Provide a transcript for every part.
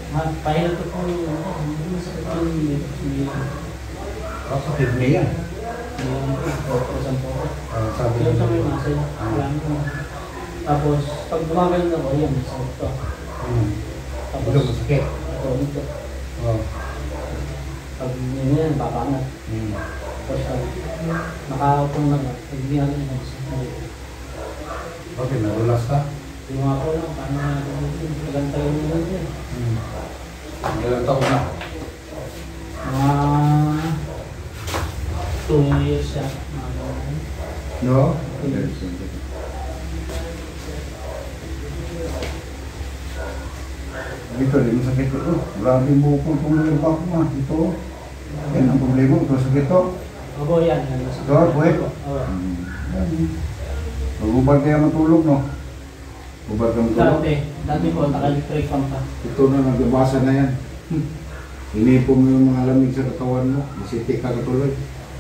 Pahinal ko po yung hindi masakit yung Sa kidney yan. Sabi yung sa may muscle, alam ko. Tapos, pag gumagaling ako, yan, masakit to. Tapos, ito masakit. ito. Oh. Pag yun, papangat. Tapos, nakakaupo na, pagbigyan ko na. Okay, narulas ka? Yung ako lang, paano na tagal-tagal mo lang yan. Ilang taon na? Mga 2 years siya. No? Dito, di mo sakit ito. Grabe yung bukol kung yung bako mo. Ito. Yan ang problema. Ito sakit ito. Opo, yan. Ito, buhay. Oo. Mag-ubad kaya matulog, no? Ubad ka matulog. Dati po, naka-electric pump pa. Ito na, nagbabasa na yan. Inipo mo yung mga lamig sa katawan mo. Masiti ka katuloy.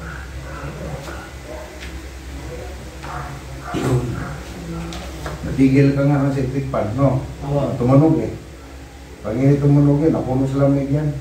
Natigil ka nga sa electric fan, no? Oo. Tumunog eh. Pag hindi tumunog eh, napuno sa lamig yan.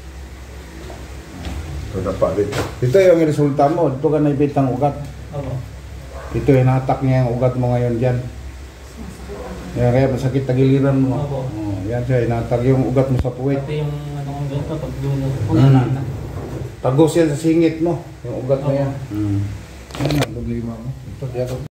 Ito na pa dito. Ito yung resulta mo. Ito ka naipit ng ugat. Oo. Ito yung natak niya yung ugat mo ngayon dyan. Kaya masakit tagiliran mo. Opo. Oh, yan siya, inatag yung ugat mo sa puwet. Pati yung ano kong ganito, pag dulo ko, Tagos yan sa singit mo, yung ugat mo Opo. yan. Yan ang problema mo. Ito, diyan ko.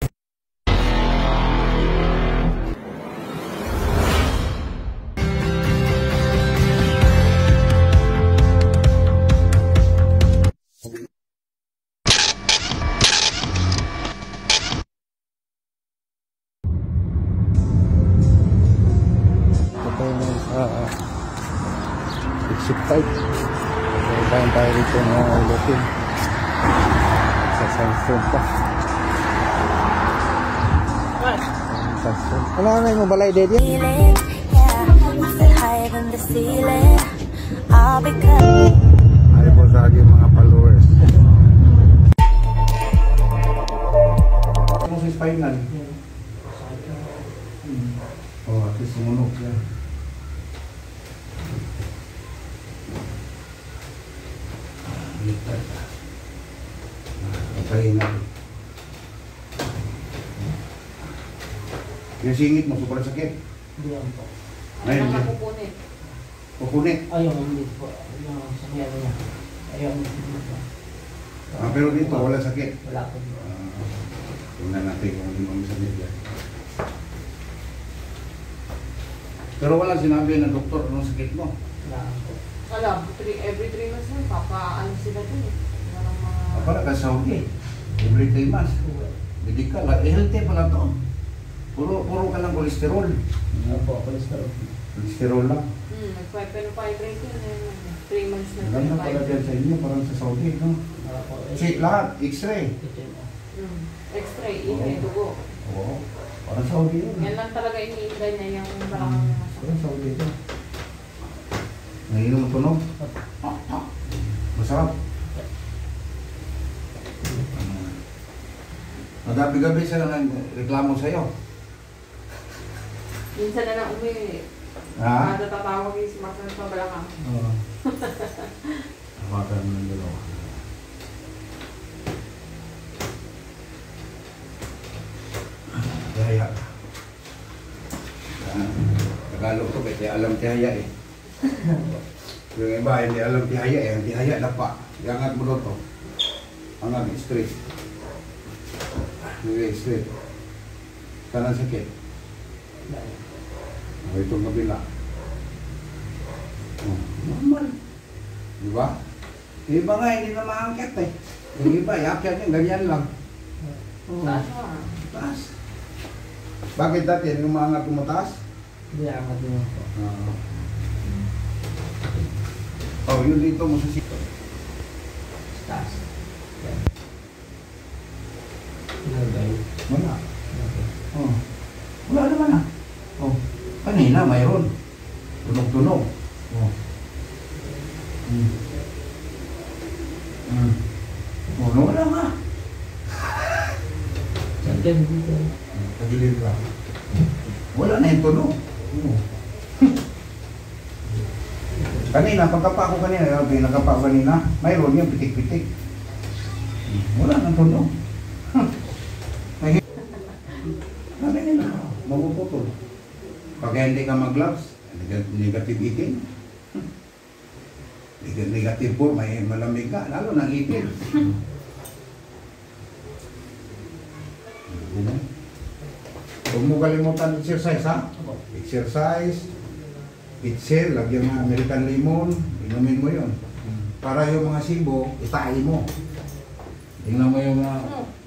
Exit 5. Kaya tayo rito ng ulotin. Sa sandstone pa. Sandstone. Ano yung balay dead yan? Ay po sa aking mga followers. Ano sa spinal? Oh, at least sumunog siya. Patayin na. Yung singit mo, sobrang sakit. Hindi yan po. Ngayon, Ano napupunit? pupunit. Ayun, hindi po. Yung sa meron niya. Ayun, hindi po. Pero dito, wala sakit. Wala po. Tingnan natin kung ano yung sakit yan. Pero wala sinabi ng doktor anong sakit mo. Wala po. Alam, every 3 months na, papaano sila dun eh. Walang mga... Para ka Saudi. Every 3 months. Medical. Healthy pala to. Puro ka ng kolesterol. Ano po, cholesterol. Kolesterol lang. Nag-5 yun eh. 3 months na. Alam na pala dyan sa inyo, parang sa Saudi, no? Wala po. Check lahat, x-ray. X-ray, inay, dugo. Oo. Parang Saudi yun. Yan lang talaga iniinday niya yung parang Parang Saudi ito. Nainom ang tunog. Masarap. Magabi-gabi sila nang reklamo sa'yo. minsan na lang umiwi. Ha? Natatawag yung sumasunod pa balakang. Oo. Tawagan mo ng dalawa. Tihaya. Tagalog ko, kaya alam tihaya eh. Yung iba, hindi alam tihaya eh. Ang tihaya na pa. Iangat mo doon to. Angat, straight. Nagay straight. Kanan sakit. Itong kabila. Normal. Diba? Yung iba nga, hindi na maangkat eh. Yung iba, yakyat yung ganyan lang. Taas mo ah. Taas. Bakit dati yung maangat yung mataas? Hindi, angat mo po. Oh, yun dito mo sa sito. Taas. Yan. Ilagay. Wala. Oh. Wala naman ah. Oh. Kanina mayroon. Tunog-tunog. Oh. Oh, wala nga. Diyan dito. Tagilid lang. Wala na yung tunog. Oh. Kanina, pagkapa ko kanina, pinagkapa ko kanina, mayroon yung pitik-pitik. Wala nang tunog. Kanina, mapuputol. Pag hindi ka mag-gloves, negative 18. Negative 4, may malamig ka, lalo nang 18. Huwag mo kalimutan exercise, ha? Exercise, pitsel, lagyan ng American lemon, inumin mo yun. Para yung mga sibo, itain mo. Tingnan mo yung mga